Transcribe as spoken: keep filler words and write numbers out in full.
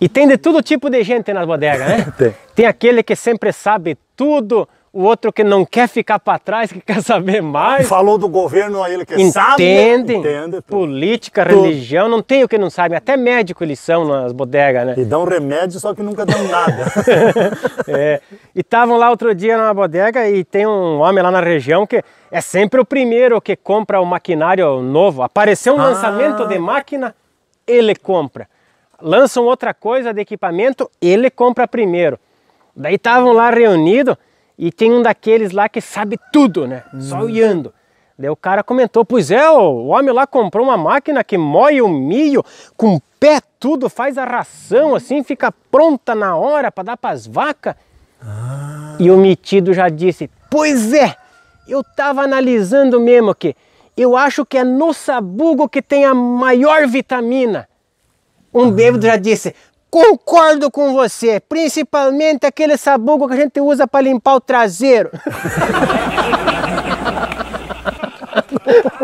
E tem de todo tipo de gente nas bodegas, né? Tem. Tem aquele que sempre sabe tudo, o outro que não quer ficar para trás, que quer saber mais. Falou do governo, ele que Entende, sabe, entende tudo. política, Tudo. religião, não tem o que não sabe. Até médico eles são nas bodegas, né? E dão remédio, só que nunca dão nada. É. E estavam lá outro dia numa bodega e tem um homem lá na região que é sempre o primeiro que compra o maquinário novo. Apareceu um Ah. lançamento de máquina, ele compra. Lançam outra coisa de equipamento, ele compra primeiro. Daí estavam lá reunidos e tem um daqueles lá que sabe tudo, né? Hum. Só olhando. Daí o cara comentou, pois é, o homem lá comprou uma máquina que moe o milho com o pé tudo, faz a ração assim, fica pronta na hora para dar para as vacas. Ah. E o metido já disse, pois é, eu tava analisando mesmo que eu acho que é no sabugo que tem a maior vitamina. Um bêbado já disse, concordo com você, principalmente aquele sabugo que a gente usa para limpar o traseiro.